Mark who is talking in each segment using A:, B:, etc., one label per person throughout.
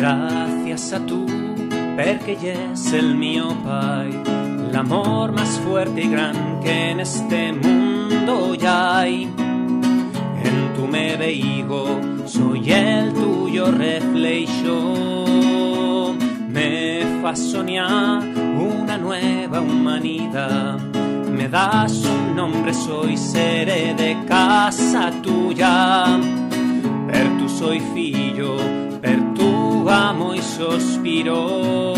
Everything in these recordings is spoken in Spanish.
A: Gràcies a tu, perquè ja és el mio Pai, l'amor más fuerte y gran que en este mundo ya hay. En tu me veigo, soy el tuyo reflejo. Me fa soñar una nueva humanidad. Me das un nombre, soy seré de casa tuya. Per tu soy figlio, per tu amo y sospiro.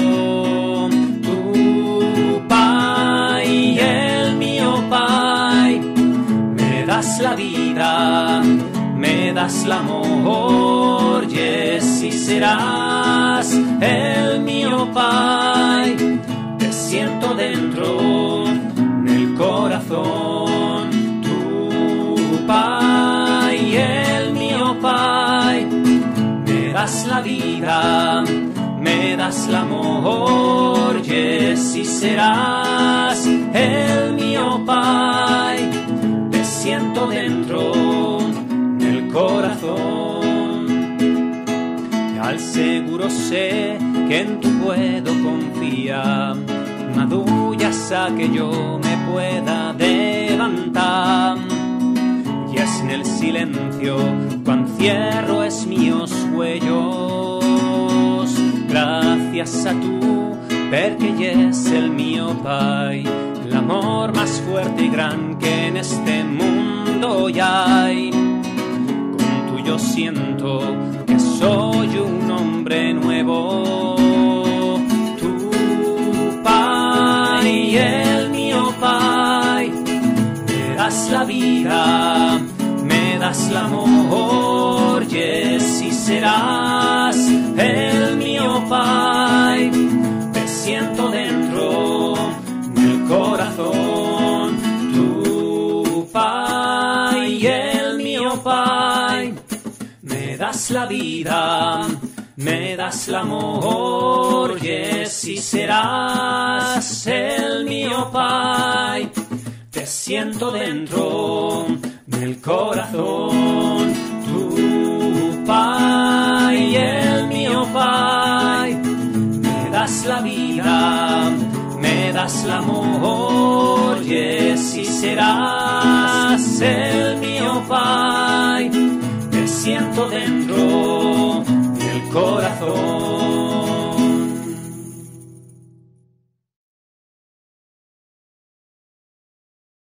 A: Tu Pai, el mio Pai, me das la vida, me das l'amor, y si serás el mio Pai, te siento dentro nel corazón. Tu Pai, el mio Pai, me das la vida, me das l'amor, y si serás el mio Pai, te siento dentro nel corazón. Y al seguro sé que en tu puedo confiar, madullas a que yo me pueda levantar. Y es en el silencio cuando cierro es míos sueños. Gracias a tu, porque ya es el mio Pai, l'amor más fuerte y gran que en este mundo ya hay. Con tu yo siento que soy un hombre nuevo. Tu Pai, el mio Pai, me das la vida, me das l'amor, y si serás el mio Pai, te siento dentro del corazón. Tu Pai, el mio Pai, me das la vida, me das l'amor, y si serás el mio Pai, te siento dentro del corazón. Tu Pai, el mio Pai, me das la vida, me das l'amor, y si serás el mio Pai, te siento dentro del corazón.